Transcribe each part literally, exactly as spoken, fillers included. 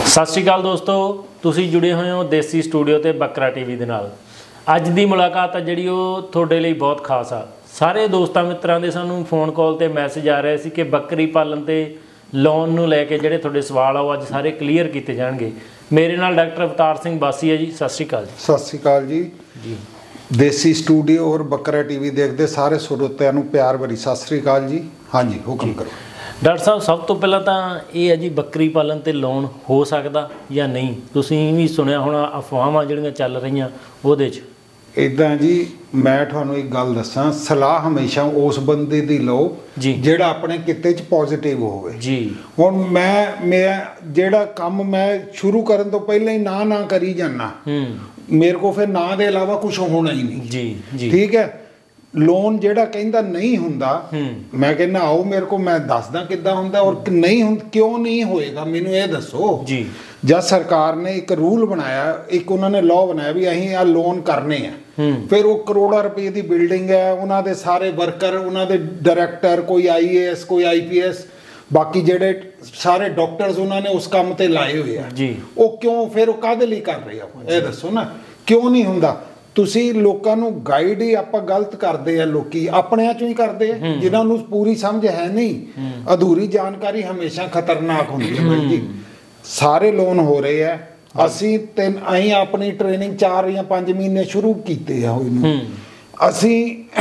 सत श्री अकाल दोस्तों, तुसी जुड़े हुए हो देसी स्टूडियो ते बकरा टीवी दे नाल। अज दी मुलाकात है जिहड़ी ओह तुहाडे लई बहुत खास आ। सारे दोस्तां मित्रां दे सानूं फोन कॉल ते मैसेज आ रहे सी कि बकरी पालन ते लोन नूं लैके जिहड़े तुहाडे सवाल आ ओह अज सारे क्लीयर कीते जाणगे। मेरे नाल डॉक्टर अवतार सिंह बासी है जी। सत श्री अकाल जी। सत श्री अकाल जी जी। देसी स्टूडियो और बकरा टीवी देखते सारे श्रोतिਆਂ ਨੂੰ प्यार भरी सत श्री अकाल जी। हाँ जी, हुक्म करो। डॉक्टर साहब, सब तो पहला तो ये है जी, बकरी पालन ते लोन हो सकता या नहीं? तुसीं भी सुनिया होना अफवाहां जिहड़ियां चल रहीआं ਉਹਦੇ 'ਚ। इदां जी, मैं तुहानूं एक गल दस्सां, सलाह हमेशा उस बंदे दी लो जिहड़ा अपने किते च पॉजिटिव होवे जी। हुण मैं मैं जिहड़ा काम मैं शुरू करन तो पहले ही ना ना करी जाना, मेरे को फिर ना दे इलावा कुछ होना ही नहीं जी जी। ठीक है। लोन ਜਿਹੜਾ ਕਹਿੰਦਾ नहीं ਹੁੰਦਾ, मैं कहना आओ मेरे को, मैं दसदा किद्दां ਹੁੰਦਾ और नहीं ਹੁੰਦਾ क्यों नहीं होएगा, मैनू ये दसो जी। जब सरकार ने एक रूल बनाया, एक उन्होंने लॉ बनाया भी असीं आ लोन करने हैं, फिर वो करोड़ों रुपए की बिल्डिंग है, उन्होंने सारे वर्कर, उन्होंने डायरैक्टर, कोई आई ए एस, कोई आई पी एस, बाकी जेडे सारे डॉक्टर्स उन्होंने उस काम ते लाए हुए हैं जी। वो क्यों फिर वो काहदे लई कर रहे हो, ये दसो ना, क्यों नहीं ਹੁੰਦਾ? ਤੁਸੀਂ ਲੋਕਾਂ ਨੂੰ ਗਾਈਡ ਹੀ ਆਪਾਂ ਗਲਤ ਕਰਦੇ ਆ, ਲੋਕੀ ਆਪਣਿਆਂ ਚੋਂ ਹੀ ਕਰਦੇ ਆ ਜਿਨ੍ਹਾਂ ਨੂੰ ਪੂਰੀ ਸਮਝ ਹੈ ਨਹੀਂ। ਅਧੂਰੀ ਜਾਣਕਾਰੀ ਹਮੇਸ਼ਾ ਖਤਰਨਾਕ ਹੁੰਦੀ ਹੈ ਬਾਈ ਜੀ। ਸਾਰੇ ਲੋਨ ਹੋ ਰਹੇ ਆ, ਅਸੀਂ ਤਿੰਨ ਅਸੀਂ ਆਪਣੀ ਟ੍ਰੇਨਿੰਗ ਚਾਰ ਜਾਂ ਪੰਜ ਮਹੀਨੇ ਸ਼ੁਰੂ ਕੀਤੇ ਆ ਹੋਈ ਨੂੰ। ਅਸੀਂ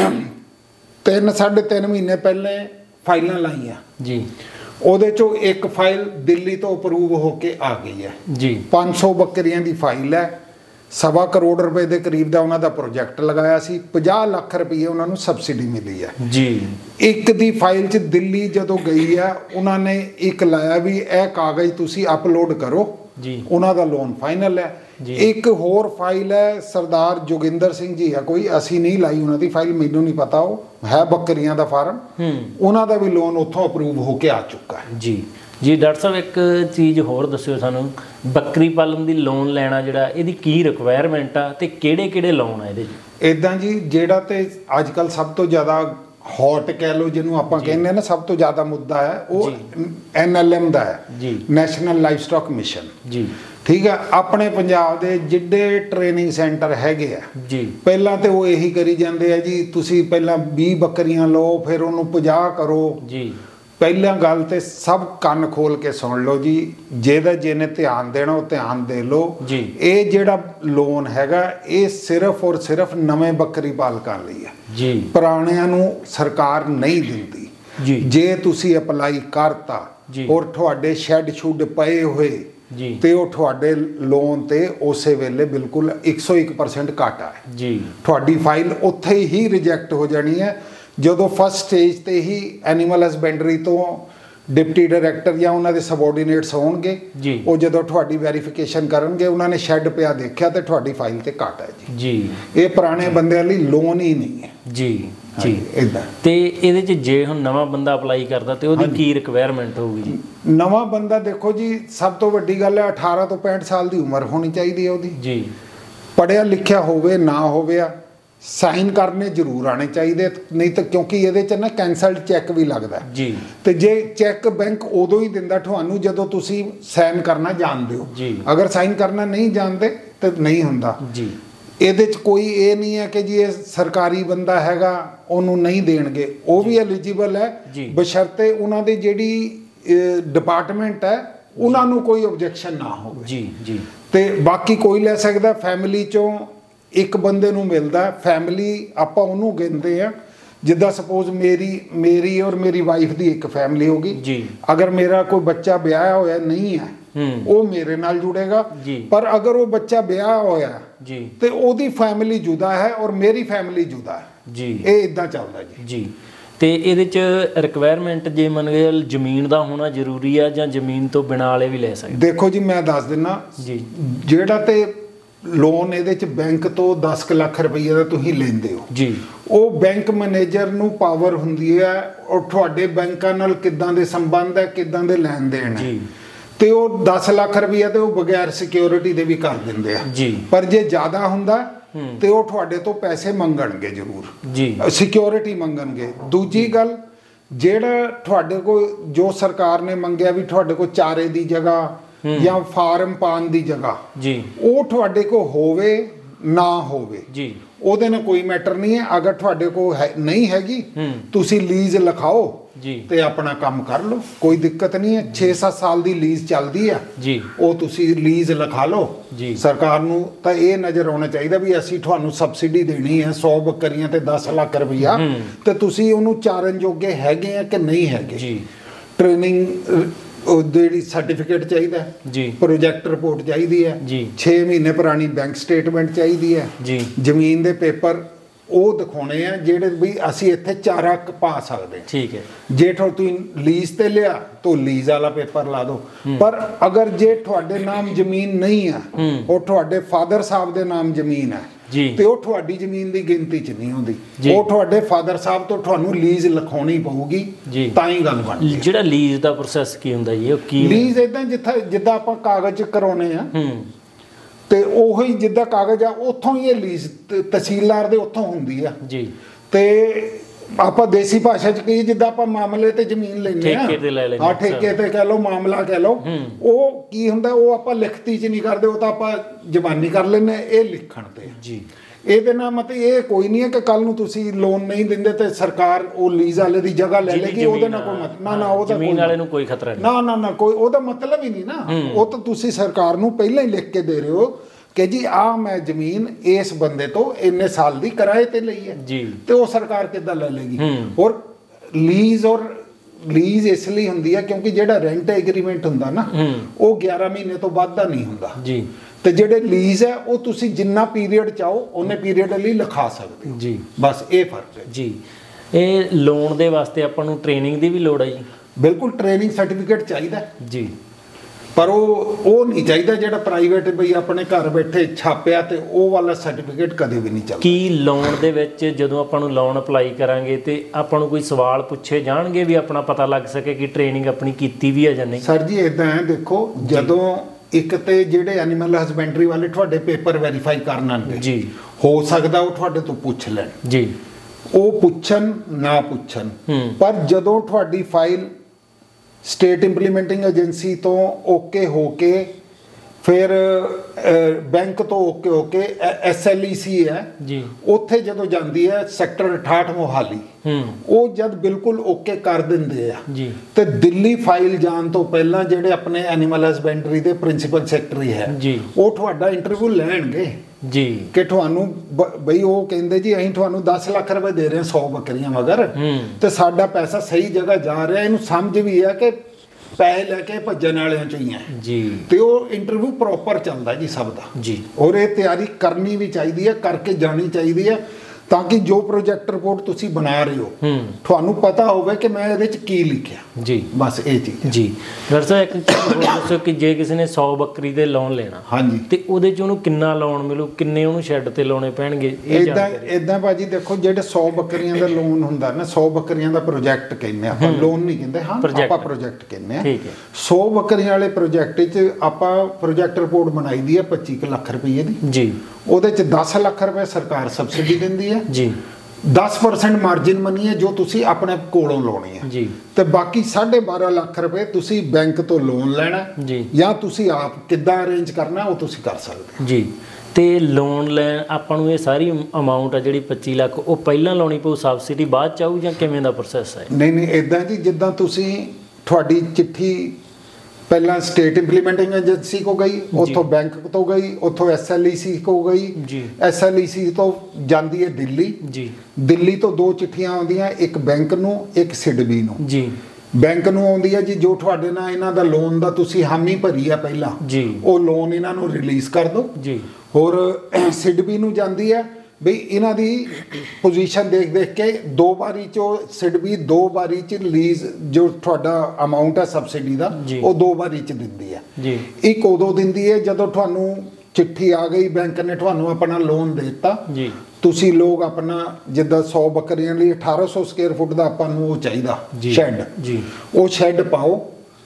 ਤਿੰਨ ਸਾਢੇ ਤਿੰਨ ਮਹੀਨੇ ਪਹਿਲੇ ਫਾਈਲਾਂ ਲਾਈਆਂ ਜੀ। ਉਹਦੇ ਚੋਂ ਇੱਕ ਫਾਈਲ ਦਿੱਲੀ ਤੋਂ ਅਪਰੂਵ ਹੋ ਕੇ ਆ ਗਈ ਹੈ ਜੀ। ਪੰਜ ਸੌ ਬੱਕਰੀਆਂ ਦੀ ਫਾਈਲ ਹੈ, ਸਵਾ ਕਰੋੜ ਰੁਪਏ ਦੇ ਕਰੀਬ ਦਾ ਉਹਨਾਂ ਦਾ ਪ੍ਰੋਜੈਕਟ ਲਗਾਇਆ ਸੀ, ਪੰਜਾਹ ਲੱਖ ਰੁਪਏ ਉਹਨਾਂ ਨੂੰ ਸਬਸਿਡੀ ਮਿਲੀ ਹੈ ਜੀ। ਇੱਕ ਦੀ ਫਾਈਲ 'ਚ ਦਿੱਲੀ ਜਦੋਂ ਗਈ ਆ, ਉਹਨਾਂ ਨੇ ਇੱਕ ਲਾਇਆ ਵੀ ਇਹ ਕਾਗਜ਼ ਤੁਸੀਂ ਅਪਲੋਡ ਕਰੋ ਜੀ, ਉਹਨਾਂ ਦਾ ਲੋਨ ਫਾਈਨਲ ਹੈ। ਇੱਕ ਹੋਰ ਫਾਈਲ ਹੈ, ਸਰਦਾਰ ਜੋਗਿੰਦਰ ਸਿੰਘ ਜੀ ਆ ਕੋਈ, ਅਸੀਂ ਨਹੀਂ ਲਾਈ ਉਹਨਾਂ ਦੀ ਫਾਈਲ, ਮੈਨੂੰ ਨਹੀਂ ਪਤਾ, ਉਹ ਹੈ ਬੱਕਰੀਆਂ ਦਾ ਫਾਰਮ, ਉਹਨਾਂ ਦਾ ਵੀ ਲੋਨ ਉੱਥੋਂ ਅਪਰੂਵ ਹੋ ਕੇ ਆ ਚੁੱਕਾ ਹੈ ਜੀ जी। डॉक्टर साहब, एक चीज़ होर दस्सिओ सानूं, बकरी पालन दी लोन लैना जिहड़ा इहदी की रिक्वायरमेंट आ ते किहड़े किहड़े लोन आ इहदे च? इदां जी, जिहड़ा ते अजकल सब तो ज़्यादा हॉट कह लो जिन्हों आपां कहने ना, सब तो ज़्यादा मुद्दा है वो एन एल एम दा है जी, नैशनल लाइफ स्टॉक मिशन जी। ठीक है। अपने पंजाब दे जिड्डे ट्रेनिंग सेंटर हैगे आ जी, पहलां ते वो यही करी जांदे आ जी, तुसीं पहलां बीस बकरियां लो, फिर उहनूं पचास करो जी। ਪਹਿਲਾਂ ਗੱਲ ਤੇ ਸਭ ਕੰਨ ਖੋਲ ਕੇ ਸੁਣ ਲਓ ਜੀ, ਜਿਹਦਾ ਜਿਹਨੇ ਧਿਆਨ ਦੇਣਾ ਉਹ ਧਿਆਨ ਦੇ ਲਓ ਜੀ। ਇਹ ਜਿਹੜਾ ਲੋਨ ਹੈਗਾ ਇਹ ਸਿਰਫ ਔਰ ਸਿਰਫ ਨਵੇਂ ਬੱਕਰੀ ਪਾਲਕਾਂ ਲਈ ਹੈ ਜੀ, ਪੁਰਾਣਿਆਂ ਨੂੰ ਸਰਕਾਰ ਨਹੀਂ ਦਿੰਦੀ ਜੀ। ਜੇ ਤੁਸੀਂ ਅਪਲਾਈ ਕਰਤਾ ਔਰ ਤੁਹਾਡੇ ਸ਼ੈੱਡ ਸ਼ੁੱਡ ਪਏ ਹੋਏ ਜੀ, ਤੇ ਉਹ ਤੁਹਾਡੇ ਲੋਨ ਤੇ ਉਸੇ ਵੇਲੇ ਬਿਲਕੁਲ ਇੱਕ ਸੌ ਇੱਕ ਪਰਸੈਂਟ ਘਾਟਾ ਹੈ ਜੀ। ਤੁਹਾਡੀ ਫਾਈਲ ਉੱਥੇ ਹੀ ਰਿਜੈਕਟ ਹੋ ਜਾਣੀ ਹੈ ਜਦੋਂ ਫਸਟ ਸਟੇਜ ਤੇ ਹੀ ਐਨੀਮਲ ਹਸਬੈਂਡਰੀ ਤੋਂ ਡਿਪਟੀ ਡਾਇਰੈਕਟਰ ਜਾਂ ਉਹਨਾਂ ਦੇ ਸਬਆਰਡੀਨੇਟਸ ਹੋਣਗੇ ਜੀ। ਉਹ ਜਦੋਂ ਤੁਹਾਡੀ ਵੈਰੀਫਿਕੇਸ਼ਨ ਕਰਨਗੇ, ਉਹਨਾਂ ਨੇ ਸ਼ੈੱਡ ਪਿਆ ਦੇਖਿਆ ਤੇ ਤੁਹਾਡੀ ਫਾਈਲ ਤੇ ਘਾਟਾ ਹੈ ਜੀ ਜੀ। ਇਹ ਪੁਰਾਣੇ ਬੰਦਿਆਂ ਲਈ ਲੋਨ ਹੀ ਨਹੀਂ ਹੈ ਜੀ ਜੀ। ਇਦਾਂ ਤੇ ਇਹਦੇ 'ਚ ਜੇ ਹੁਣ ਨਵਾਂ ਬੰਦਾ ਅਪਲਾਈ ਕਰਦਾ ਤੇ ਉਹਦੀ ਕੀ ਰਿਕੁਆਇਰਮੈਂਟ ਹੋਊਗੀ ਜੀ? ਨਵਾਂ ਬੰਦਾ ਦੇਖੋ ਜੀ, ਸਭ ਤੋਂ ਵੱਡੀ ਗੱਲ ਹੈ ਅਠਾਰਾਂ ਤੋਂ ਪੈਂਹਠ ਸਾਲ ਦੀ ਉਮਰ ਹੋਣੀ ਚਾਹੀਦੀ ਹੈ ਉਹਦੀ ਜੀ। ਪੜ੍ਹਿਆ ਲਿਖਿਆ ਹੋਵੇ ਨਾ ਹੋਵੇ, ਸਾਈਨ ਕਰਨੇ ਜ਼ਰੂਰ ਆਣੇ ਚਾਹੀਦੇ, ਨਹੀਂ ਤਾਂ ਕਿਉਂਕਿ ਇਹਦੇ 'ਚ ਨਾ ਕੈਂਸਲਡ ਚੈੱਕ ਵੀ ਲੱਗਦਾ ਜੀ। ਤੇ ਜੇ ਚੈੱਕ ਬੈਂਕ ਉਦੋਂ ਹੀ ਦਿੰਦਾ ਤੁਹਾਨੂੰ ਜਦੋਂ ਤੁਸੀਂ ਸਾਈਨ ਕਰਨਾ ਜਾਣਦੇ ਹੋ ਜੀ। ਅਗਰ ਸਾਈਨ ਕਰਨਾ ਨਹੀਂ ਜਾਣਦੇ ਤਾਂ ਨਹੀਂ ਹੁੰਦਾ ਜੀ। ਇਹਦੇ 'ਚ ਕੋਈ ਇਹ ਨਹੀਂ ਹੈ ਕਿ ਜੀ ਇਹ ਸਰਕਾਰੀ ਬੰਦਾ ਹੈਗਾ ਉਹਨੂੰ ਨਹੀਂ ਦੇਣਗੇ, ਉਹ ਵੀ ਐਲੀਜੀਬਲ ਹੈ ਬਸ਼ਰਤੇ ਉਹਨਾਂ ਦੀ ਜਿਹੜੀ ਡਿਪਾਰਟਮੈਂਟ ਹੈ ਉਹਨਾਂ ਨੂੰ ਕੋਈ ਓਬਜੈਕਸ਼ਨ ਨਾ ਹੋਵੇ ਜੀ ਜੀ। ਤੇ ਬਾਕੀ ਕੋਈ ਲੈ ਸਕਦਾ, ਫੈਮਿਲੀ 'ਚੋਂ ਇੱਕ ਬੰਦੇ ਨੂੰ ਮਿਲਦਾ। ਫੈਮਿਲੀ ਆਪਾਂ ਉਹਨੂੰ ਕਹਿੰਦੇ ਆ ਜਿੱਦਾਂ ਸਪੋਜ਼ ਮੇਰੀ ਮੇਰੀ ਔਰ ਮੇਰੀ ਵਾਈਫ ਦੀ ਇੱਕ ਫੈਮਿਲੀ ਹੋ ਗਈ ਜੀ। ਅਗਰ ਮੇਰਾ ਕੋਈ ਬੱਚਾ ਵਿਆਹਿਆ ਹੋਇਆ ਨਹੀਂ ਹੈ ਉਹ ਮੇਰੇ ਨਾਲ ਜੁੜੇਗਾ, ਪਰ ਅਗਰ ਉਹ ਬੱਚਾ ਵਿਆਹਿਆ ਹੋਇਆ ਜੀ ਤੇ ਉਹਦੀ ਫੈਮਿਲੀ ਜੁਦਾ ਹੈ ਔਰ ਮੇਰੀ ਫੈਮਿਲੀ ਜੁਦਾ ਹੈ ਜੀ। ਇਹ ਇਦਾਂ ਚੱਲਦਾ ਜੀ ਜੀ। ਤੇ ਇਹਦੇ 'ਚ ਰਿਕੁਆਇਰਮੈਂਟ ਜੇ ਮੰਨ ਗਏ ਜ਼ਮੀਨ ਦਾ ਹੋਣਾ ਜ਼ਰੂਰੀ ਆ ਜਾਂ ਜ਼ਮੀਨ ਤੋਂ ਬਿਨਾਂ ਵਾਲੇ ਵੀ ਲੈ ਸਕਦੇ? ਦੇਖੋ ਜੀ, ਮੈਂ ਦੱਸ ਦਿੰਦਾ ਜੀ, ਜਿਹੜਾ ਤੇ ਲੋਨ ਇਹਦੇ 'ਚ ਬੈਂਕ ਤੋਂ ਦਸ ਕੁ ਲੱਖ ਰੁਪਈਏ ਦਾ ਤੁਸੀਂ ਲੈਂਦੇ ਹੋ ਜੀ, ਉਹ ਬੈਂਕ ਮੈਨੇਜਰ ਨੂੰ ਪਾਵਰ ਹੁੰਦੀ ਹੈ ਔਰ ਤੁਹਾਡੇ ਬੈਂਕਾਂ ਨਾਲ ਕਿੱਦਾਂ ਦੇ ਸੰਬੰਧ ਹੈ, ਕਿੱਦਾਂ ਦੇ ਲੈਣ ਦੇਣ ਹੈ, ਤੇ ਉਹ ਦਸ ਲੱਖ ਰੁਪਈਆ ਤੇ ਉਹ ਬਗੈਰ ਸਿਕਿਉਰਿਟੀ ਦੇ ਵੀ ਕਰ ਦਿੰਦੇ ਆ ਜੀ। ਪਰ ਜੇ ਜ਼ਿਆਦਾ ਹੁੰਦਾ ਤੇ ਉਹ ਤੁਹਾਡੇ ਤੋਂ ਪੈਸੇ ਮੰਗਣਗੇ ਜ਼ਰੂਰ ਜੀ, ਸਿਕਿਉਰਿਟੀ ਮੰਗਣਗੇ। ਦੂਜੀ ਗੱਲ, ਜਿਹੜਾ ਤੁਹਾਡੇ ਕੋਲ ਜੋ ਸਰਕਾਰ ਨੇ ਮੰਗਿਆ ਵੀ ਤੁਹਾਡੇ ਕੋਲ ਚਾਰੇ ਦੀ ਜਗ੍ਹਾ ਜਾਂ ਫਾਰਮ ਪਾਉਣ ਦੀ ਜਗ੍ਹਾ ਜੀ ਉਹ ਤੁਹਾਡੇ ਕੋਲ ਹੋਵੇ ਨਾ ਹੋਵੇ ਜੀ ਉਹਦੇ ਨਾਲ ਕੋਈ ਮੈਟਰ ਨਹੀਂ ਹੈ। ਅਗਰ ਤੁਹਾਡੇ ਕੋਲ ਹੈ ਨਹੀਂ ਹੈਗੀ ਤੁਸੀਂ ਲੀਜ਼ ਲਿਖਾਓ ਜੀ ਤੇ ਆਪਣਾ ਕੰਮ ਕਰ ਲਓ, ਕੋਈ ਦਿੱਕਤ ਨਹੀਂ ਹੈ। ਛੇ ਸੱਤ ਸਾਲ ਦੀ ਲੀਜ਼ ਚੱਲਦੀ ਆ ਜੀ, ਉਹ ਤੁਸੀਂ ਲੀਜ਼ ਲਿਖਾ ਲਓ ਜੀ। ਸਰਕਾਰ ਨੂੰ ਤਾਂ ਇਹ ਨਜ਼ਰ ਆਉਣਾ ਚਾਹੀਦਾ ਵੀ ਅਸੀਂ ਤੁਹਾਨੂੰ ਸਬਸਿਡੀ ਦੇਣੀ ਹੈ ਸੌ ਬੱਕਰੀਆਂ ਤੇ ਦਸ ਲੱਖ ਰੁਪਈਆ, ਤੇ ਤੁਸੀਂ ਉਹਨੂੰ ਚਾਰਨ ਜੋਗੇ ਹੈਗੇ ਆ ਕਿ ਨਹੀਂ ਹੈਗੇ ਜੀ। ਟ੍ਰੇਨਿੰਗ ਜਿਹੜੀ ਸਰਟੀਫਿਕੇਟ ਚਾਹੀਦਾ ਜੀ, ਪ੍ਰੋਜੈਕਟ ਰਿਪੋਰਟ ਚਾਹੀਦੀ ਹੈ ਜੀ, ਛੇ ਮਹੀਨੇ ਪੁਰਾਣੀ ਬੈਂਕ ਸਟੇਟਮੈਂਟ ਚਾਹੀਦੀ ਹੈ ਜੀ, ਜ਼ਮੀਨ ਦੇ ਪੇਪਰ ਉਹ ਦਿਖਾਉਣੇ ਆ ਜਿਹੜੇ ਵੀ ਅਸੀਂ ਇੱਥੇ ਚਾਰਾ ਪਾ ਸਕਦੇ। ਠੀਕ ਹੈ, ਜੇ ਤੁਸੀਂ ਲੀਜ਼ ਤੇ ਲਿਆ ਤਾਂ ਲੀਜ਼ ਵਾਲਾ ਪੇਪਰ ਲਾ ਦਿਓ, ਪਰ ਅਗਰ ਜੇ ਤੁਹਾਡੇ ਨਾਮ ਜ਼ਮੀਨ ਨਹੀਂ ਆ, ਉਹ ਤੁਹਾਡੇ ਫਾਦਰ ਸਾਹਿਬ ਦੇ ਨਾਮ ਜ਼ਮੀਨ ਹੈ ਤੇ ਉਹ ਤੁਹਾਡੀ ਜ਼ਮੀਨ ਦੀ ਗਿਣਤੀ ਚ ਨਹੀਂ ਹੁੰਦੀ, ਉਹ ਤੁਹਾਡੇ ਫਾਦਰ ਸਾਹਿਬ ਤੋਂ ਤੁਹਾਨੂੰ ਲੀਜ਼ ਲਿਖਾਉਣੀ ਪਊਗੀ ਤਾਂ ਹੀ ਗੱਲ ਬਣਦੀ। ਜਿਹੜਾ ਲੀਜ਼ ਦਾ ਪ੍ਰੋਸੈਸ ਕੀ ਹੁੰਦਾ ਜੀ? ਉਹ ਕੀ ਲੀਜ਼ ਇਦਾਂ ਜਿੱਥੇ ਜਿੱਦਾਂ ਆਪਾਂ ਕਾਗਜ਼ ਕਰਾਉਣੇ ਆ ਤੇ ਉਹੀ ਜਿੱਦਾਂ ਕਾਗਜ਼ ਆ ਉੱਥੋਂ ਹੀ ਇਹ ਲੀਜ਼ ਤਹਿਸੀਲਦਾਰ ਦੇ ਉੱਥੋਂ ਹੁੰਦੀ ਆ ਜੀ। ਤੇ ਆਪਾਂ ਦੇਸੀ ਭਾਸ਼ਾ ਚ ਕਹੀਏ ਜਿੱਦਾਂ ਆਪਾਂ ਮਾਮਲੇ ਤੇ ਜ਼ਮੀਨ ਲੈਂਦੇ ਆ, ਹਾਂ ਠੇਕੇ ਤੇ ਕਹਿ ਲਓ, ਮਾਮਲਾ ਕਹਿ ਲਓ, ਉਹ ਕੀ ਹੁੰਦਾ ਉਹ ਆਪਾਂ ਲਿਖਤੀ ਚ ਨਹੀਂ ਕਰਦੇ, ਉਹ ਤਾਂ ਆਪਾਂ ਜ਼ਬਾਨੀ ਕਰ ਲੈਂਦੇ। ਇਹ ਲਿਖਣ ਤੇ ਜੀ ਇਹਦੇ ਨਾਲ ਮਤਲਬ ਇਹ ਕੋਈ ਨਹੀਂ ਹੈ ਕਿ ਕੱਲ ਨੂੰ ਤੁਸੀਂ ਲੋਨ ਨਹੀਂ ਦਿੰਦੇ ਤੇ ਸਰਕਾਰ ਉਹ ਲੀਜ਼ ਵਾਲੇ ਦੀ ਜਗ੍ਹਾ ਲੈ ਲੇਗੀ, ਉਹਦੇ ਨਾਲ ਕੋਈ ਮਤਲਬ ਨਾ ਨਾ ਉਹਦਾ ਜ਼ਮੀਨ ਵਾਲੇ ਨੂੰ ਕੋਈ ਖਤਰਾ ਨਹੀਂ, ਨਾ ਨਾ ਨਾ ਕੋਈ ਉਹਦਾ ਮਤਲਬ ਹੀ ਨਹੀਂ ਨਾ। ਉਹ ਤਾਂ ਤੁਸੀਂ ਸਰਕਾਰ ਨੂੰ ਪਹਿਲਾਂ ਹੀ ਲਿਖ ਕੇ ਦੇ ਰਹੇ ਹੋ ਕਿ ਜੀ ਆ ਮੈਂ ਜ਼ਮੀਨ ਇਸ ਬੰਦੇ ਤੋਂ ਇੰਨੇ ਸਾਲ ਦੀ ਕਿਰਾਏ ਤੇ ਲਈ ਹੈ ਜੀ, ਤੇ ਉਹ ਸਰਕਾਰ ਕਿੱਦਾਂ ਲੈ ਲੇਗੀ। ਔਰ ਲੀਜ਼ ਔਰ ਲੀਜ਼ ਇਸ ਲਈ ਹੁੰਦੀ ਹੈ ਕਿਉਂਕਿ ਜਿਹੜਾ ਰੈਂਟ ਐਗਰੀਮੈਂਟ ਹੁੰਦਾ ਨਾ ਉਹ ਗਿਆਰਾਂ ਮਹੀਨੇ ਤੋਂ ਵੱਧ ਦਾ ਨਹੀਂ ਹੁੰਦਾ ਜੀ, ਤੇ ਜਿਹੜੇ ਲੀਜ਼ ਹੈ ਉਹ ਤੁਸੀਂ ਜਿੰਨਾ ਪੀਰੀਅਡ ਚਾਹੋ ਉਹਨੇ ਪੀਰੀਅਡ ਲਈ ਲਿਖਾ ਸਕਦੇ ਹੋ ਜੀ। ਬਸ ਇਹ ਫਰਕ ਹੈ ਜੀ। ਇਹ ਲੋਨ ਦੇ ਵਾਸਤੇ ਆਪਾਂ ਨੂੰ ਟ੍ਰੇਨਿੰਗ ਦੀ ਵੀ ਲੋੜ ਹੈ ਜੀ? ਬਿਲਕੁਲ, ਟ੍ਰੇਨਿੰਗ ਸਰਟੀਫਿਕੇਟ ਚਾਹੀਦਾ ਜੀ, ਪਰ ਉਹ ਉਹ ਨਹੀਂ ਚਾਹੀਦਾ ਜਿਹੜਾ ਪ੍ਰਾਈਵੇਟ ਬਈ ਆਪਣੇ ਘਰ ਬੈਠੇ ਛਾਪਿਆ ਤੇ ਉਹ ਵਾਲਾ ਸਰਟੀਫਿਕੇਟ ਕਦੇ ਵੀ ਨਹੀਂ ਚੱਲਦਾ। ਕੀ ਲੋਨ ਦੇ ਵਿੱਚ ਜਦੋਂ ਆਪਾਂ ਨੂੰ ਲੋਨ ਅਪਲਾਈ ਕਰਾਂਗੇ ਤੇ ਆਪਾਂ ਨੂੰ ਕੋਈ ਸਵਾਲ ਪੁੱਛੇ ਜਾਣਗੇ ਵੀ ਆਪਣਾ ਪਤਾ ਲੱਗ ਸਕੇ ਕਿ ਟ੍ਰੇਨਿੰਗ ਆਪਣੀ ਕੀਤੀ ਵੀ ਹੈ ਜਾਂ ਨਹੀਂ? ਸਰ ਜੀ ਇਦਾਂ ਹੈ, ਦੇਖੋ ਜਦੋਂ ਇੱਕ ਤੇ ਜਿਹੜੇ ਐਨੀਮਲ ਹਸਬੈਂਡਰੀ ਵਾਲੇ ਤੁਹਾਡੇ ਪੇਪਰ ਵੈਰੀਫਾਈ ਕਰਨ ਆਉਂਦੇ ਜੀ, ਹੋ ਸਕਦਾ ਉਹ ਤੁਹਾਡੇ ਤੋਂ ਪੁੱਛ ਲੈਣ ਜੀ, ਉਹ ਪੁੱਛਣ ਨਾ ਪੁੱਛਣ, ਪਰ ਜਦੋਂ ਤੁਹਾਡੀ ਫਾਈਲ ਸਟੇਟ ਇੰਪਲੀਮੈਂਟਿੰਗ ਏਜੰਸੀ ਤੋਂ ਓਕੇ ਹੋ ਕੇ ਫਿਰ ਬੈਂਕ ਤੋਂ ਓਕੇ ਹੋ ਕੇ ਐਸ ਐਲ ਈ ਸੀ ਹੈ ਜੀ, ਉੱਥੇ ਜਦੋਂ ਜਾਂਦੀ ਹੈ ਸੈਕਟਰ ਅਠਾਹਠ ਮੋਹਾਲੀ, ਉਹ ਜਦ ਬਿਲਕੁਲ ਓਕੇ ਕਰ ਦਿੰਦੇ ਆ ਜੀ, ਤੇ ਦਿੱਲੀ ਫਾਈਲ ਜਾਣ ਤੋਂ ਪਹਿਲਾਂ ਜਿਹੜੇ ਆਪਣੇ ਐਨੀਮਲ ਹਸਬੈਂਡਰੀ ਦੇ ਪ੍ਰਿੰਸੀਪਲ ਸੈਕਟਰੀ ਹੈ ਜੀ, ਉਹ ਤੁਹਾਡਾ ਇੰਟਰਵਿਊ ਲੈਣਗੇ ਜੀ, ਕਿ ਤੁਹਾਨੂੰ ਬਈ ਉਹ ਕਹਿੰਦੇ ਜੀ ਅਸੀਂ ਤੁਹਾਨੂੰ ਦਸ ਲੱਖ ਰੁਪਏ ਦੇ ਰਹੇ ਹਾਂ ਸੌ ਬੱਕਰੀਆਂ ਮਗਰ, ਤੇ ਸਾਡਾ ਪੈਸਾ ਸਹੀ ਜਗ੍ਹਾ ਜਾ ਰਿਹਾ, ਇਹਨੂੰ ਸਮਝ ਵੀ ਹੈ ਕਿ ਪੈਸੇ ਲੈ ਕੇ ਭੱਜਣ ਵਾਲਿਆਂ ਚੋਂ ਹੀ ਹੈ ਜੀ, ਤੇ ਉਹ ਇੰਟਰਵਿਊ ਪ੍ਰੋਪਰ ਚੱਲਦਾ ਜੀ ਸਭ ਦਾ ਜੀ। ਔਰ ਇਹ ਤਿਆਰੀ ਕਰਨੀ ਵੀ ਚਾਹੀਦੀ ਹੈ, ਕਰਕੇ ਜਾਣੀ ਚਾਹੀਦੀ ਹੈ, ਤਾਂ ਕਿ ਜੋ ਪ੍ਰੋਜੈਕਟ ਰਿਪੋਰਟ ਤੁਸੀਂ ਬਣਾ ਰਹੇ ਹੋ ਤੁਹਾਨੂੰ ਪਤਾ ਹੋਵੇ ਕਿ ਮੈਂ ਇਹਦੇ ਚ ਕੀ ਲਿਖਿਆ ਜੀ। ਬਸ ਇਹ ਚੀਜ਼ ਜੀ। ਡਾਕਟਰ ਸਾਹਿਬ ਇੱਕ ਚੀਜ਼ ਹੋਰ ਦੱਸੋ ਕਿ ਜੇ ਕਿਸੇ ਨੇ ਸੌ ਬੱਕਰੀ ਦੇ ਲੋਨ ਲੈਣਾ ਹਾਂਜੀ, ਤੇ ਉਹਦੇ ਚ ਉਹਨੂੰ ਕਿੰਨਾ ਲੋਨ ਮਿਲੂ, ਕਿੰਨੇ ਉਹਨੂੰ ਸ਼ੈੱਡ ਤੇ ਲਾਉਣੇ ਪੈਣਗੇ? ਇਦਾਂ ਇਦਾਂ ਭਾਜੀ ਦੇਖੋ, ਜਿਹੜੇ ਸੌ ਬੱਕਰੀਆਂ ਦਾ ਲੋਨ ਹੁੰਦਾ ਨਾ, ਸੌ ਬੱਕਰੀਆਂ ਦਾ ਪ੍ਰੋਜੈਕਟ ਕਹਿੰਦੇ ਆਪਾਂ, ਲੋਨ ਨਹੀਂ ਕਹਿੰਦੇ, ਹਾਂ ਆਪਾਂ ਪ੍ਰੋਜੈਕਟ ਕਹਿੰਦੇ ਆ। ਠੀਕ ਹੈ, ਸੌ ਬੱਕਰੀਆਂ ਵਾਲੇ ਪ੍ਰੋਜੈਕਟ ਚ ਆਪਾਂ ਪ੍ਰੋਜੈਕਟ ਰਿਪੋਰਟ ਬਣਾਈ ਦੀ ਹੈ ਪੱਚੀ ਲੱਖ ਰੁਪਏ ਦੀ ਜੀ, ਉਹਦੇ ਚ ਦਸ ਲੱਖ ਰੁਪਏ ਸਰਕਾਰ ਸਬਸਿਡੀ ਦਿੰਦੀ ਹੈ ਜੀ, ਦਸ ਪਰਸੈਂਟ ਮਾਰਜਿਨ ਮਨੀ ਹੈ ਜੋ ਤੁਸੀਂ ਆਪਣੇ ਕੋਲੋਂ ਲਾਉਣੀ ਹੈ ਜੀ, ਤੇ ਬਾਕੀ ਸਾਢੇ ਬਾਰਾਂ ਲੱਖ ਰੁਪਏ ਤੁਸੀਂ ਬੈਂਕ ਤੋਂ ਲੋਨ ਲੈਣਾ ਜੀ, ਜਾਂ ਤੁਸੀਂ ਆਪ ਕਿੱਦਾਂ ਅਰੇਂਜ ਕਰਨਾ ਉਹ ਤੁਸੀਂ ਕਰ ਸਕਦੇ ਜੀ। ਤੇ ਲੋਨ ਲੈਣ ਆਪਾਂ ਨੂੰ ਇਹ ਸਾਰੀ ਅਮਾਉਂਟ ਆ ਜਿਹੜੀ ਪੱਚੀ ਲੱਖ ਉਹ ਪਹਿਲਾਂ ਲਾਉਣੀ ਪਊ, ਸਬਸਿਡੀ ਬਾਅਦ ਚ ਆਊ ਜਾਂ ਕਿਵੇਂ ਦਾ ਪ੍ਰੋਸੈਸ ਹੈ? ਨਹੀਂ ਨਹੀਂ ਇਦਾਂ ਜੀ, ਜਿੱਦਾਂ ਤੁਸੀਂ ਤੁਹਾਡੀ ਚਿੱਠੀ ਪਹਿਲਾਂ ਸਟੇਟ ਇੰਪਲੀਮੈਂਟਿੰਗ ਏਜੰਸੀ ਕੋ ਗਈ, ਉੱਥੋਂ ਬੈਂਕ ਤੋਂ ਗਈ, ਉੱਥੋਂ ਐਸ ਐਲ ਈ ਸੀ ਕੋ ਗਈ ਜੀ, ਐਸ ਐਲ ਈ ਸੀ ਤੋਂ ਜਾਂਦੀ ਹੈ ਦਿੱਲੀ ਜੀ, ਦਿੱਲੀ ਤੋਂ ਦੋ ਚਿੱਠੀਆਂ ਆਉਂਦੀਆਂ, ਇੱਕ ਬੈਂਕ ਨੂੰ ਇੱਕ ਸਿਡਬੀ ਨੂੰ ਜੀ। ਬੈਂਕ ਨੂੰ ਆਉਂਦੀ ਹੈ ਜੀ ਜੋ ਤੁਹਾਡੇ ਨਾਲ ਇਹਨਾਂ ਦਾ ਲੋਨ ਦਾ ਤੁਸੀਂ ਹਾਮੀ ਭਰੀ ਆ ਪਹਿਲਾਂ ਜੀ, ਉਹ ਲੋਨ ਇਹਨਾਂ ਨੂੰ ਰਿਲੀਜ਼ ਕਰ ਦਿਓ ਜੀ। ਹੋਰ ਸਿਡਬੀ ਨੂੰ ਜਾਂਦੀ ਹੈ ਬਈ ਇਹਨਾਂ ਦੀ ਪੋਜੀਸ਼ਨ ਦੇਖ ਦੇਖ ਕੇ ਦੋ ਵਾਰੀ ਚ ਸਿਡਬੀ ਦੋ ਵਾਰੀ ਚ ਲੀਜ਼ ਜੋ ਤੁਹਾਡਾ ਅਮਾਉਂਟ ਹੈ ਸਬਸਿਡੀ ਦਾ ਉਹ ਦੋ ਵਾਰੀ ਚ ਦਿੰਦੀ ਹੈ ਜੀ। ਇੱਕ ਉਦੋਂ ਦਿੰਦੀ ਹੈ ਜਦੋਂ ਤੁਹਾਨੂੰ ਚਿੱਠੀ ਆ ਗਈ, ਬੈਂਕ ਨੇ ਤੁਹਾਨੂੰ ਆਪਣਾ ਲੋਨ ਦੇ ਦਿੱਤਾ ਜੀ, ਤੁਸੀਂ ਲੋਕ ਆਪਣਾ ਜਿੱਦਾਂ ਸੌ ਬੱਕਰੀਆਂ ਲਈ ਅਠਾਰਾਂ ਸੌ ਸਕੁਅਰ ਫੁੱਟ ਦਾ ਆਪਾਂ ਨੂੰ ਉਹ ਚਾਹੀਦਾ ਸ਼ੈੱਡ ਜੀ, ਉਹ ਸ਼ੈੱਡ ਪਾਓ,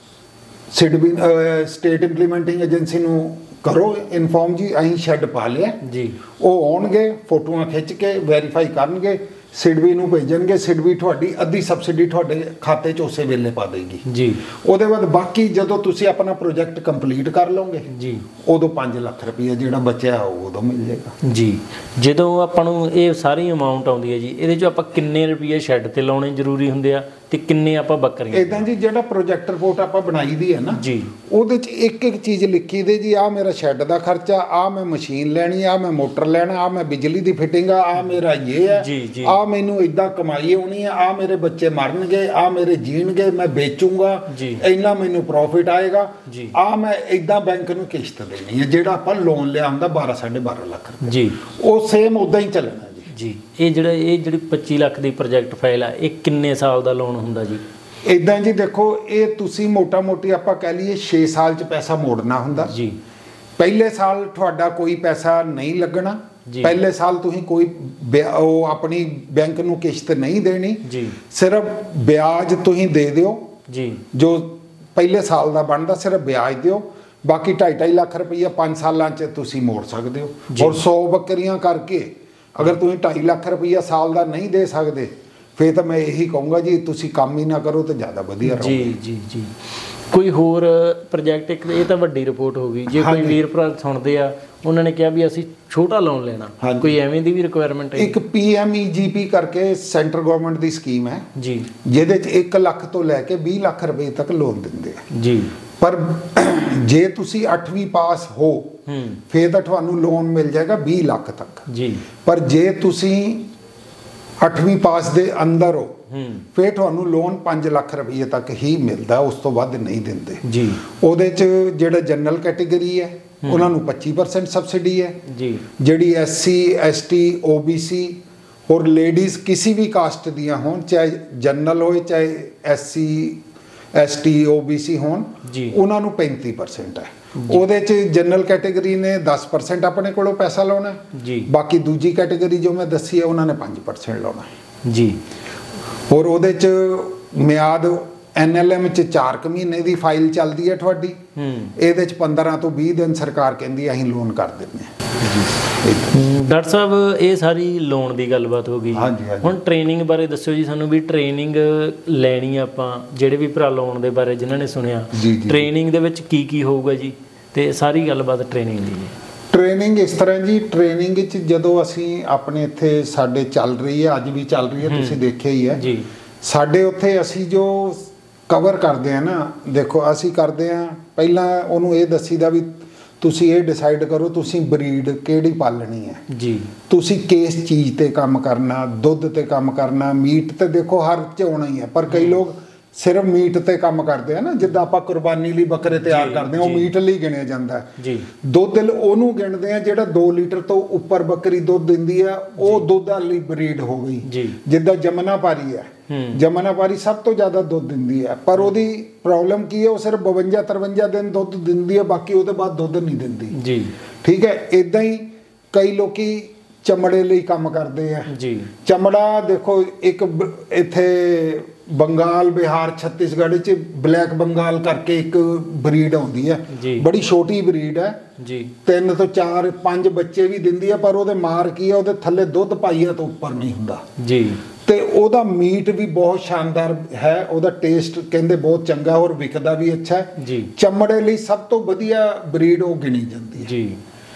ਸਿਡਬੀ ਸਟੇਟ ਇੰਪਲੀਮੈਂਟਿੰਗ ਏਜੰਸੀ ਨੂੰ ਕਰੋ ਇਨਫੋਰਮ ਜੀ ਅਸੀਂ ਸ਼ੈੱਡ ਪਾ ਲਿਆ ਜੀ, ਉਹ ਆਉਣਗੇ ਫੋਟੋਆਂ ਖਿੱਚ ਕੇ ਵੈਰੀਫਾਈ ਕਰਨਗੇ ਸਿਡਬੀ ਨੂੰ ਭੇਜਣਗੇ, ਸਿਡਬੀ ਤੁਹਾਡੀ ਅੱਧੀ ਸਬਸਿਡੀ ਤੁਹਾਡੇ ਖਾਤੇ 'ਚ ਉਸੇ ਵੇਲੇ ਪਾ ਦੇਗੀ ਜੀ। ਉਹਦੇ ਬਾਅਦ ਬਾਕੀ ਜਦੋਂ ਤੁਸੀਂ ਆਪਣਾ ਪ੍ਰੋਜੈਕਟ ਕੰਪਲੀਟ ਕਰ ਲਓਗੇ ਜੀ, ਉਦੋਂ ਪੰਜ ਲੱਖ ਰੁਪਏ ਜਿਹੜਾ ਬਚਿਆ ਉਦੋਂ ਮਿਲ ਜਾਏਗਾ ਜੀ। ਜਦੋਂ ਆਪਾਂ ਨੂੰ ਇਹ ਸਾਰੀ ਅਮਾਉਂਟ ਆਉਂਦੀ ਹੈ ਜੀ, ਇਹਦੇ 'ਚ ਆਪਾਂ ਕਿੰਨੇ ਰੁਪਏ ਸ਼ੈੱਡ ਤੇ ਲਾਉਣੇ ਜ਼ਰੂਰੀ ਹੁੰਦੇ ਆ ਤੇ ਕਿੰਨੇ ਆਪਾਂ ਬੱਕਰੀਆਂ? ਇਦਾਂ ਜੀ, ਜਿਹੜਾ ਪ੍ਰੋਜੈਕਟ ਰਿਪੋਰਟ ਆਪਾਂ ਬਣਾਈ ਦੀ ਹੈ ਨਾ ਜੀ, ਉਹਦੇ 'ਚ ਇੱਕ ਇੱਕ ਚੀਜ਼ ਲਿਖੀ ਦੇ ਜੀ, ਆਹ ਮੇਰਾ ਸ਼ੈੱਡ ਦਾ ਖਰਚਾ, ਆਹ ਮੈਂ ਮਸ਼ੀਨ ਲੈਣੀ, ਆਹ ਮੈਂ ਮੋਟਰ ਲੈਣਾ, ਆਹ ਮੈਂ ਬਿਜਲੀ ਦੀ ਫਿਟਿੰਗ ਆ, ਆਹ ਮੇਰਾ ਇਹ ਹੈ, ਆਹ ਮੈਨੂੰ ਇਦਾਂ ਕਮਾਈ ਆਉਣੀ ਆ, ਆਹ ਮੇਰੇ ਬੱਚੇ ਮਰਨਗੇ, ਆਹ ਮੇਰੇ ਜੀਣਗੇ, ਮੈਂ ਵੇਚੂੰਗਾ, ਇੰਨਾ ਮੈਨੂੰ ਪ੍ਰੋਫਿਟ ਆਏਗਾ, ਆਹ ਮੈਂ ਇਦਾਂ ਬੈਂਕ ਨੂੰ ਕਿਸ਼ਤ ਦੇਣੀ ਹੈ। ਜਿਹੜਾ ਆਪਾਂ ਲੋਨ ਲਿਆ ਹੁੰਦਾ ਬਾਰਾਂ ਸਾਢੇ ਬਾਰਾਂ ਲੱਖ ਰੁਪਏ ਜੀ, ਉਹ ਸੇਮ ਉਦਾਂ ਹੀ ਚੱਲਣਾ ਜੀ। ਇਹ ਜਿਹੜਾ ਇਹ ਜਿਹੜੀ ਪੱਚੀ ਲੱਖ ਦੀ ਪ੍ਰੋਜੈਕਟ ਫਾਈਲ ਆ, ਇਹ ਕਿੰਨੇ ਸਾਲ ਦਾ ਲੋਨ ਹੁੰਦਾ ਜੀ? ਇਦਾਂ ਜੀ ਦੇਖੋ, ਇਹ ਤੁਸੀਂ ਮੋਟਾ ਮੋਟੀ ਆਪਾਂ ਕਹਿ ਲਈਏ ਛੇ ਸਾਲ 'ਚ ਪੈਸਾ ਮੋੜਨਾ ਹੁੰਦਾ ਜੀ। ਪਹਿਲੇ ਸਾਲ ਤੁਹਾਡਾ ਕੋਈ ਪੈਸਾ ਨਹੀਂ ਲੱਗਣਾ, ਪਹਿਲੇ ਸਾਲ ਤੁਸੀਂ ਕੋਈ ਉਹ ਆਪਣੀ ਬੈਂਕ ਨੂੰ ਕਿਸ਼ਤ ਨਹੀਂ ਦੇਣੀ ਜੀ, ਸਿਰਫ ਵਿਆਜ ਤੁਸੀਂ ਦੇ ਦਿਓ ਜੀ, ਜੋ ਪਹਿਲੇ ਸਾਲ ਦਾ ਬਣਦਾ ਸਿਰਫ ਵਿਆਜ ਦਿਓ, ਬਾਕੀ ਢਾਈ ਢਾਈ ਲੱਖ ਰੁਪਈਆ ਪੰਜ ਸਾਲਾਂ 'ਚ ਤੁਸੀਂ ਮੋੜ ਸਕਦੇ ਹੋ। ਔਰ ਸੌ ਬੱਕਰੀਆਂ ਕਰਕੇ ਅਗਰ ਤੁਸੀਂ ਢਾਈ ਲੱਖ ਰੁਪਈਆ ਸਾਲ ਦਾ ਨਹੀਂ ਦੇ ਸਕਦੇ, ਫਿਰ ਤਾਂ ਮੈਂ ਇਹੀ ਕਹੂੰਗਾ ਜੀ ਤੁਸੀਂ ਕੰਮ ਹੀ ਨਾ ਕਰੋ ਤਾਂ ਜ਼ਿਆਦਾ ਵਧੀਆ ਰਹੋ ਜੀ ਜੀ ਜੀ। ਕੋਈ ਹੋਰ ਪ੍ਰੋਜੈਕਟ? ਇੱਕ ਇਹ ਤਾਂ ਵੱਡੀ ਰਿਪੋਰਟ ਹੋ ਗਈ, ਜੇ ਕੋਈ ਵੀਰ ਭਰਾ ਸੁਣਦੇ ਆ ਉਹਨਾਂ ਨੇ ਕਿਹਾ ਵੀ ਅਸੀਂ ਛੋਟਾ ਲੋਨ ਲੈਣਾ, ਕੋਈ ਐਵੇਂ ਦੀ ਵੀ ਰਿਕੁਆਇਰਮੈਂਟ ਹੈ? ਇੱਕ ਪੀ ਐਮ ਈ ਜੀ ਪੀ ਕਰਕੇ ਸੈਂਟਰ ਗਵਰਨਮੈਂਟ ਦੀ ਸਕੀਮ ਹੈ ਜੀ, ਜਿਹਦੇ 'ਚ ਇੱਕ ਲੱਖ ਤੋਂ ਲੈ ਕੇ ਵੀਹ ਲੱਖ ਰੁਪਏ ਤੱਕ ਲੋਨ ਦਿੰਦੇ ਆ ਜੀ। ਪਰ ਜੇ ਤੁਸੀਂ ਅੱਠਵੀਂ ਪਾਸ ਹੋ ਫਿਰ ਤਾਂ ਤੁਹਾਨੂੰ ਲੋਨ ਮਿਲ ਜਾਏਗਾ ਵੀਹ ਲੱਖ ਤੱਕ ਜੀ। ਪਰ ਜੇ ਤੁਸੀਂ ਅੱਠਵੀਂ ਪਾਸ ਦੇ ਅੰਦਰ ਹੋ ਫਿਰ ਤੁਹਾਨੂੰ ਲੋਨ ਪੰਜ ਲੱਖ ਰੁਪਏ ਤੱਕ ਹੀ ਮਿਲਦਾ, ਉਸ ਤੋਂ ਵੱਧ ਨਹੀਂ ਦਿੰਦੇ ਜੀ। ਉਹਦੇ 'ਚ ਜਿਹੜਾ ਜਨਰਲ ਕੈਟੇਗਰੀ ਹੈ ਉਹਨਾਂ ਨੂੰ ਪੱਚੀ ਪਰਸੈਂਟ ਸਬਸਿਡੀ ਹੈ ਜੀ। ਜਿਹੜੀ S C S T O B C ਔਰ ਲੇਡੀਜ਼ ਕਿਸੇ ਵੀ ਕਾਸਟ ਦੀਆਂ ਹੋਣ, ਚਾਹੇ ਜਨਰਲ ਹੋਏ ਚਾਹੇ S C S T O B C ਹੋਣ, ਉਹਨਾਂ ਨੂੰ ਪੈਂਤੀ ਪਰਸੈਂਟ ਹੈ। ਉਹਦੇ 'ਚ ਜਨਰਲ ਕੈਟੇਗਰੀ ਨੇ ਦਸ ਪਰਸੈਂਟ ਆਪਣੇ ਕੋਲੋਂ ਪੈਸਾ ਲਾਉਣਾ ਜੀ, ਬਾਕੀ ਦੂਜੀ ਕੈਟੇਗਰੀ ਜੋ ਮੈਂ ਦੱਸੀ ਹੈ ਉਹਨਾਂ ਨੇ ਪੰਜ ਪਰਸੈਂਟ ਲਾਉਣਾ ਜੀ। ਔਰ ਉਹਦੇ 'ਚ ਮਿਆਦ ਐਨ ਐਲ ਐਮ 'ਚ ਚਾਰ ਕੁ ਮਹੀਨੇ ਦੀ ਫਾਈਲ ਚੱਲਦੀ ਹੈ ਤੁਹਾਡੀ, ਇਹਦੇ 'ਚ ਪੰਦਰਾਂ ਤੋਂ ਵੀਹ ਦਿਨ ਸਰਕਾਰ ਕਹਿੰਦੀ ਅਸੀਂ ਲੋਨ ਕਰ ਦਿੰਦੇ ਹਾਂ। ਡਾਕਟਰ ਸਾਹਿਬ, ਇਹ ਸਾਰੀ ਲੋਨ ਦੀ ਗੱਲਬਾਤ ਹੋ ਗਈ, ਹੁਣ ਟ੍ਰੇਨਿੰਗ ਬਾਰੇ ਦੱਸਿਓ ਜੀ ਸਾਨੂੰ, ਵੀ ਟ੍ਰੇਨਿੰਗ ਲੈਣੀ ਆਪਾਂ ਜਿਹੜੇ ਵੀ ਭਰਾ ਲੋਨ ਦੇ ਬਾਰੇ ਜਿਨ੍ਹਾਂ ਨੇ ਸੁਣਿਆ, ਟ੍ਰੇਨਿੰਗ ਦੇ ਵਿੱਚ ਕੀ ਕੀ ਹੋਊਗਾ ਜੀ, ਤੇ ਸਾਰੀ ਗੱਲਬਾਤ ਟ੍ਰੇਨਿੰਗ ਦੀ? ਟ੍ਰੇਨਿੰਗ ਇਸ ਤਰ੍ਹਾਂ ਜੀ, ਟ੍ਰੇਨਿੰਗ 'ਚ ਜਦੋਂ ਅਸੀਂ ਆਪਣੇ ਇੱਥੇ ਸਾਡੇ ਚੱਲ ਰਹੀ ਹੈ, ਅੱਜ ਵੀ ਚੱਲ ਰਹੀ ਹੈ, ਤੁਸੀਂ ਦੇਖਿਆ ਹੀ ਹੈ ਜੀ, ਸਾਡੇ ਉੱਥੇ ਅਸੀਂ ਜੋ ਕਵਰ ਕਰਦੇ ਆ ਨਾ, ਦੇਖੋ ਅਸੀਂ ਕਰਦੇ ਹਾਂ ਪਹਿਲਾਂ ਉਹਨੂੰ ਇਹ ਦੱਸੀਦਾ ਵੀ ਤੁਸੀਂ ਇਹ ਡਿਸਾਈਡ ਕਰੋ ਤੁਸੀਂ ਬਰੀਡ ਕਿਹੜੀ ਪਾਲਣੀ ਹੈ ਜੀ, ਤੁਸੀਂ ਕਿਸ ਚੀਜ਼ ਤੇ ਕੰਮ ਕਰਨਾ, ਦੁੱਧ ਤੇ ਕੰਮ ਕਰਨਾ, ਮੀਟ ਤੇ ਦੇਖੋ ਹਰ 'ਚ ਆਉਣਾ ਹੀ ਹੈ, ਪਰ ਕਈ ਲੋਕ ਸਿਰਫ ਮੀਟ ਤੇ ਕੰਮ ਕਰਦੇ ਆ ਨਾ, ਜਿੱਦਾਂ ਆਪਾਂ ਕੁਰਬਾਨੀ ਲਈ ਬੱਕਰੇ ਤਿਆਰ ਕਰਦੇ ਆ, ਉਹ ਮੀਟ ਲਈ ਗਿਣਿਆ ਜਾਂਦਾ ਜੀ। ਦੁੱਧ ਉਹਨੂੰ ਗਿਣਦੇ ਆ ਜਿਹੜਾ ਦੋ ਲੀਟਰ ਤੋਂ ਉੱਪਰ ਬੱਕਰੀ ਦੁੱਧ ਦਿੰਦੀ ਆ, ਉਹ ਦੁੱਧ ਵਾਲੀ ਬਰੀਡ ਹੋ ਗਈ ਜੀ। ਜਿੱਦਾਂ ਜਮਨਾਪਾਰੀ ਹੈ, ਜਮਨਾਪਾਰੀ ਸਭ ਤੋਂ ਜ਼ਿਆਦਾ ਦੁੱਧ ਦਿੰਦੀ ਹੈ, ਪਰ ਉਹਦੀ ਪ੍ਰੋਬਲਮ ਕੀ ਹੈ, ਉਹ ਸਿਰਫ ਬਵੰਜਾ ਤਰਵੰਜਾ ਦਿਨ ਦੁੱਧ ਦਿੰਦੀ ਹੈ, ਬਾਕੀ ਉਹਦੇ ਬਾਅਦ ਦੁੱਧ ਨਹੀਂ ਦਿੰਦੀ ਜੀ। ਠੀਕ ਹੈ, ਇਦਾਂ ਹੀ ਕਈ ਲੋਕੀ ਚਮੜੇ ਲਈ ਕੰਮ ਕਰਦੇ ਆ ਜੀ। ਚਮੜਾ ਦੇਖੋ, ਇੱਕ ਇੱਥੇ ਬੰਗਾਲ, ਬਿਹਾਰ, ਛੱਤੀਸਗੜ੍ਹ 'ਚ ਬਲੈਕ ਬੰਗਾਲ ਕਰਕੇ ਇੱਕ ਬਰੀਡ ਆਉਂਦੀ ਹੈ, ਬੜੀ ਛੋਟੀ ਬਰੀਡ ਹੈ ਜੀ, ਤਿੰਨ ਤੋਂ ਚਾਰ ਪੰਜ ਬੱਚੇ ਵੀ ਦਿੰਦੀ ਹੈ, ਪਰ ਉਹਦੇ ਮਾਰ ਕੀ ਹੈ, ਉਹਦੇ ਥੱਲੇ ਦੁੱਧ ਪਾਈਆ ਤੋਂ ਉੱਪਰ ਨਹੀਂ ਹੁੰਦਾ ਜੀ। ਤੇ ਉਹਦਾ ਮੀਟ ਵੀ ਬਹੁਤ ਸ਼ਾਨਦਾਰ ਹੈ, ਉਹਦਾ ਟੇਸਟ ਕਹਿੰਦੇ ਬਹੁਤ ਚੰਗਾ ਔਰ ਵਿਕਦਾ ਵੀ ਅੱਛਾ ਹੈ ਜੀ। ਚਮੜੇ ਲਈ ਸਭ ਤੋਂ ਵਧੀਆ ਬਰੀਡ ਉਹ ਗਿਣੀ ਜਾਂਦੀ ਹੈ ਜੀ।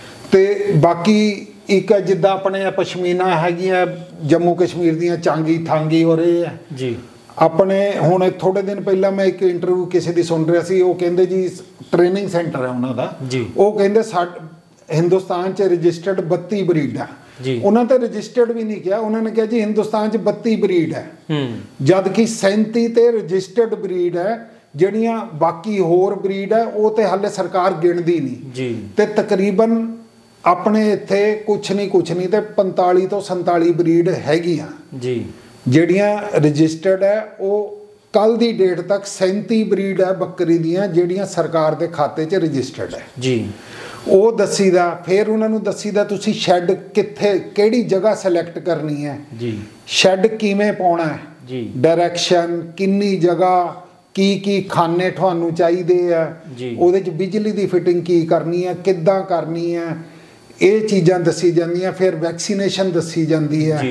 ਤੇ ਬਾਕੀ ਇੱਕ ਜਿੱਦਾਂ ਆਪਣੇ ਪਸ਼ਮੀਨਾ ਹੈਗੀਆਂ ਜੰਮੂ ਕਸ਼ਮੀਰ ਦੀਆਂ, ਚਾਂਗੀ ਥਾਂਗੀ ਔਰ ਇਹ ਹੈ ਜੀ ਆਪਣੇ। ਹੁਣ ਥੋੜੇ ਦਿਨ ਪਹਿਲਾਂ ਮੈਂ ਇੱਕ ਇੰਟਰਵਿਊ ਕਿਸੇ ਦੀ ਸੁਣ ਰਿਹਾ ਸੀ, ਉਹ ਕਹਿੰਦੇ ਜੀ ਟ੍ਰੇਨਿੰਗ ਸੈਂਟਰ ਹੈ ਉਹਨਾਂ ਦਾ ਜੀ, ਉਹ ਕਹਿੰਦੇ ਸਾਡੇ ਹਿੰਦੁਸਤਾਨ 'ਚ ਰਜਿਸਟਰਡ ਬੱਤੀ ਬਰੀਡਾਂ ਜੀ। ਉਹਨਾਂ ਤੇ ਰਜਿਸਟਰਡ ਵੀ ਨਹੀਂ ਕਿਹਾ, ਉਹਨਾਂ ਨੇ ਕਿਹਾ ਜੀ ਹਿੰਦੁਸਤਾਨ 'ਚ ਬੱਤੀ ਬਰੀਡ ਹੈ, ਜਦ ਕਿ ਸੈਂਤੀ ਤੇ ਰਜਿਸਟਰਡ ਬਰੀਡ ਹੈ, ਜਿਹੜੀਆਂ ਬਾਕੀ ਹੋਰ ਬਰੀਡ ਹੈ ਉਹ ਤੇ ਹਾਲੇ ਸਰਕਾਰ ਗਿਣਦੀ ਨਹੀਂ ਜੀ। ਤੇ ਤਕਰੀਬਨ ਆਪਣੇ ਇੱਥੇ ਕੁਛ ਨਹੀਂ ਕੁਛ ਨਹੀਂ ਤੇ ਪੰਤਾਲੀ ਤੋਂ ਸੰਤਾਲੀ ਬਰੀਡ ਹੈਗੀਆਂ ਜੀ, ਜਿਹੜੀਆਂ ਰਜਿਸਟਰਡ ਹੈ। ਉਹ ਕੱਲ ਦੀ ਡੇਟ ਤੱਕ ਸੈਂਤੀ ਬਰੀਡ ਹੈ ਬੱਕਰੀ ਦੀਆਂ ਜਿਹੜੀਆਂ ਸਰਕਾਰ ਦੇ ਖਾਤੇ 'ਚ ਰਜਿਸਟਰਡ ਹੈ ਜੀ। ਉਹ ਦੱਸੀਦਾ, ਫਿਰ ਉਹਨਾਂ ਨੂੰ ਦੱਸੀਦਾ ਤੁਸੀਂ ਸ਼ੈੱਡ ਕਿੱਥੇ ਕਿਹੜੀ ਜਗ੍ਹਾ ਸਿਲੈਕਟ ਕਰਨੀ ਹੈ ਜੀ, ਸ਼ੈੱਡ ਕਿਵੇਂ ਪਾਉਣਾ ਹੈ ਜੀ, ਡਾਇਰੈਕਸ਼ਨ ਕਿੰਨੀ ਜਗ੍ਹਾ, ਕੀ ਕੀ ਖਾਨੇ ਤੁਹਾਨੂੰ ਚਾਹੀਦੇ ਆ, ਉਹਦੇ 'ਚ ਬਿਜਲੀ ਦੀ ਫਿਟਿੰਗ ਕੀ ਕਰਨੀ ਹੈ, ਕਿੱਦਾਂ ਕਰਨੀ ਹੈ, ਇਹ ਚੀਜ਼ਾਂ ਦੱਸੀ ਜਾਂਦੀਆਂ। ਫਿਰ ਵੈਕਸੀਨੇਸ਼ਨ ਦੱਸੀ ਜਾਂਦੀ ਹੈ ਜੀ।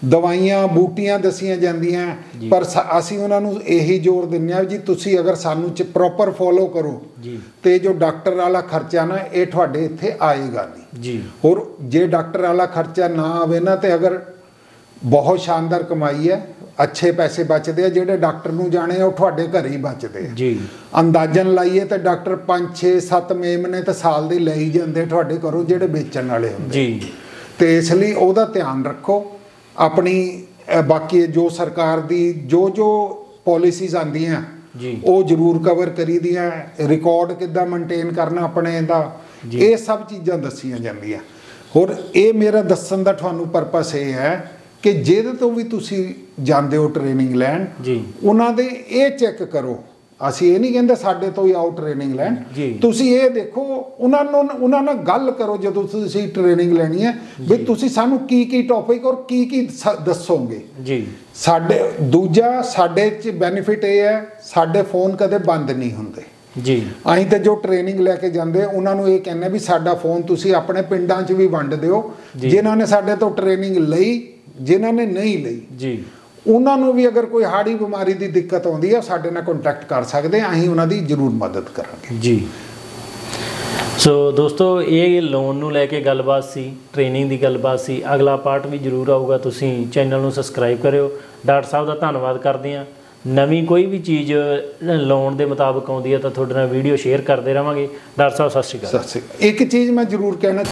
ਦਵਾਈਆਂ ਬੂਟੀਆਂ ਦਸੀਆਂ ਜਾਂਦੀਆਂ, ਪਰ ਅਸੀਂ ਉਹਨਾਂ ਨੂੰ ਇਹੀ ਜ਼ੋਰ ਦਿੰਦੇ ਹਾਂ ਜੀ ਤੁਸੀਂ ਅਗਰ ਸਾਨੂੰ ਚ ਪ੍ਰੋਪਰ ਫੋਲੋ ਕਰੋ ਤੇ ਜੋ ਡਾਕਟਰ ਵਾਲਾ ਖਰਚਾ ਨਾ ਇਹ ਤੁਹਾਡੇ ਇੱਥੇ ਆਏਗਾ ਨਹੀਂ ਜੀ। ਹੋਰ ਜੇ ਡਾਕਟਰ ਵਾਲਾ ਖਰਚਾ ਨਾ ਆਵੇ ਨਾ ਤੇ ਅਗਰ ਬਹੁਤ ਸ਼ਾਨਦਾਰ ਕਮਾਈ ਹੈ, ਅੱਛੇ ਪੈਸੇ ਬਚਦੇ ਆ, ਜਿਹੜੇ ਡਾਕਟਰ ਨੂੰ ਜਾਣੇ ਉਹ ਤੁਹਾਡੇ ਘਰੇ ਹੀ ਬਚਦੇ ਆ ਜੀ। ਅੰਦਾਜ਼ਨ ਲਾਈਏ ਤਾਂ ਡਾਕਟਰ ਪੰਜ ਛੇ ਸੱਤ ਮੇਮਨੇ ਤਾਂ ਸਾਲ ਦੇ ਲੈ ਹੀ ਜਾਂਦੇ ਤੁਹਾਡੇ ਘਰੋਂ ਜਿਹੜੇ ਵੇਚਣ ਵਾਲੇ ਹੁੰਦੇ ਜੀ। ਤੇ ਇਸ ਲਈ ਉਹਦਾ ਧਿਆਨ ਰੱਖੋ ਆਪਣੀ। ਬਾਕੀ ਜੋ ਸਰਕਾਰ ਦੀ ਜੋ ਜੋ ਪਾਲਿਸੀਜ਼ ਆਉਂਦੀਆਂ ਉਹ ਜ਼ਰੂਰ ਕਵਰ ਕਰੀ ਦੀਆਂ, ਰਿਕਾਰਡ ਕਿੱਦਾਂ ਮੇਨਟੇਨ ਕਰਨਾ ਆਪਣੇ ਦਾ, ਇਹ ਸਭ ਚੀਜ਼ਾਂ ਦੱਸੀਆਂ ਜਾਂਦੀਆਂ। ਹੋਰ ਇਹ ਮੇਰਾ ਦੱਸਣ ਦਾ ਤੁਹਾਨੂੰ ਪਰਪਸ ਇਹ ਹੈ ਕਿ ਜਿਹਦੇ ਤੋਂ ਵੀ ਤੁਸੀਂ ਜਾਂਦੇ ਹੋ ਟ੍ਰੇਨਿੰਗ ਲੈਣ ਜੀ, ਉਹਨਾਂ ਦੇ ਇਹ ਚੈੱਕ ਕਰੋ। ਅਸੀਂ ਇਹ ਨਹੀਂ ਕਹਿੰਦੇ ਸਾਡੇ ਤੋਂ ਹੀ ਆਓ ਟ੍ਰੇਨਿੰਗ ਲੈਣ, ਤੁਸੀਂ ਇਹ ਦੇਖੋ ਉਹਨਾਂ ਨੂੰ ਉਹਨਾਂ ਨਾਲ ਗੱਲ ਕਰੋ ਜਦੋਂ ਤੁਸੀਂ ਟ੍ਰੇਨਿੰਗ ਲੈਣੀ ਹੈ ਵੀ ਤੁਸੀਂ ਸਾਨੂੰ ਕੀ ਕੀ ਟੌਪਿਕ ਔਰ ਕੀ ਕੀ ਦੱਸੋਗੇ ਜੀ। ਸਾਡੇ ਦੂਜਾ ਸਾਡੇ 'ਚ ਬੈਨੀਫਿਟ ਇਹ ਹੈ ਸਾਡੇ ਫੋਨ ਕਦੇ ਬੰਦ ਨਹੀਂ ਹੁੰਦੇ ਜੀ। ਅਸੀਂ ਤਾਂ ਜੋ ਟ੍ਰੇਨਿੰਗ ਲੈ ਕੇ ਜਾਂਦੇ ਉਹਨਾਂ ਨੂੰ ਇਹ ਕਹਿੰਦੇ ਵੀ ਸਾਡਾ ਫੋਨ ਤੁਸੀਂ ਆਪਣੇ ਪਿੰਡਾਂ 'ਚ ਵੀ ਵੰਡ ਦਿਓ, ਜਿਨ੍ਹਾਂ ਨੇ ਸਾਡੇ ਤੋਂ ਟ੍ਰੇਨਿੰਗ ਲਈ, ਜਿਨ੍ਹਾਂ ਨੇ ਨਹੀਂ ਲਈ ਜੀ ਉਹਨਾਂ ਨੂੰ ਵੀ ਅਗਰ ਕੋਈ ਹਾੜੀ ਬਿਮਾਰੀ ਦੀ ਦਿੱਕਤ ਆਉਂਦੀ ਹੈ ਸਾਡੇ ਨਾਲ ਕੰਟੈਕਟ ਕਰ ਸਕਦੇ ਹਾਂ, ਅਸੀਂ ਉਹਨਾਂ ਦੀ ਜ਼ਰੂਰ ਮਦਦ ਕਰਾਂਗੇ ਜੀ। ਸੋ ਦੋਸਤੋ ਇਹ ਲੋਨ ਨੂੰ ਲੈ ਕੇ ਗੱਲਬਾਤ ਸੀ, ਟ੍ਰੇਨਿੰਗ ਦੀ ਗੱਲਬਾਤ ਸੀ। ਅਗਲਾ ਪਾਰਟ ਵੀ ਜ਼ਰੂਰ ਆਊਗਾ, ਤੁਸੀਂ ਚੈਨਲ ਨੂੰ ਸਬਸਕ੍ਰਾਈਬ ਕਰਿਓ। ਡਾਕਟਰ ਸਾਹਿਬ ਦਾ ਧੰਨਵਾਦ ਕਰਦੇ ਹਾਂ। ਨਵੀਂ ਕੋਈ ਵੀ ਚੀਜ਼ ਲੋਨ ਦੇ ਮੁਤਾਬਕ ਆਉਂਦੀ ਹੈ ਤਾਂ ਤੁਹਾਡੇ ਨਾਲ ਵੀਡੀਓ ਸ਼ੇਅਰ ਕਰਦੇ ਰਹਾਂਗੇ। ਡਾਕਟਰ ਸਾਹਿਬ ਸਤਿ ਸ਼੍ਰੀ ਅਕਾਲ। ਸਤਿ ਸ਼੍ਰੀ ਅਕਾਲ। ਇੱਕ ਚੀਜ਼ ਮੈਂ ਜ਼ਰੂਰ ਕਹਿਣਾ